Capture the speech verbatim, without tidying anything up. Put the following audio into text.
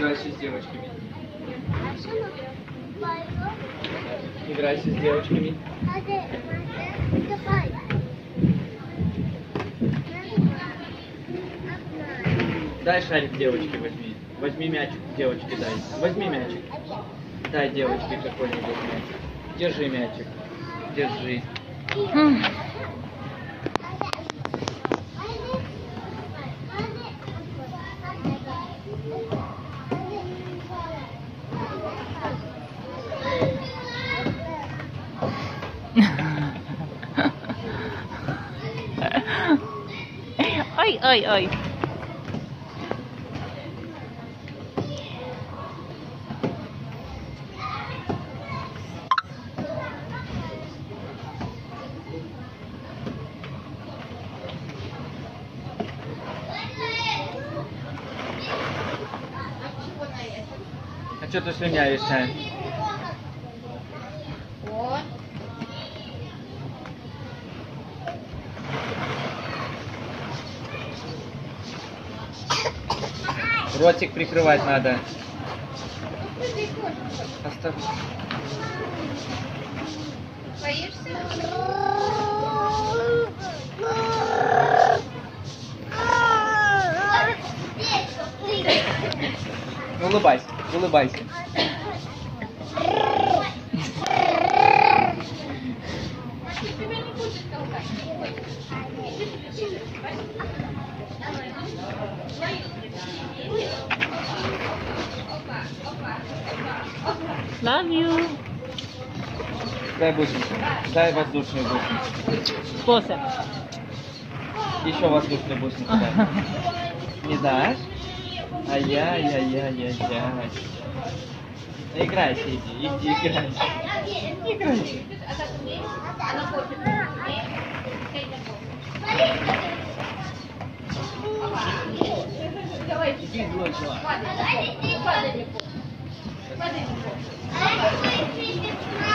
Играйся с девочками. Играйся с девочками. Дай шарик девочке возьми. Возьми мячик девочке дай. Возьми мячик. Дай девочке какой-нибудь мячик. Держи мячик. Держи. Ой, ой, ой. А что ты слюнявишься? Вот. Ротик прикрывать надо. Оставь. Боишься? Улыбайся, улыбайся. Тебя не будет толкать. Love you. Дай бусинку. Дай воздушную бусинку. Способ. Еще воздушную бусинку дай. Не дашь? Ай-яй-яй-яй-яй-яй. Играйся, иди, иди, играйся. Играйся. Иди, дочь.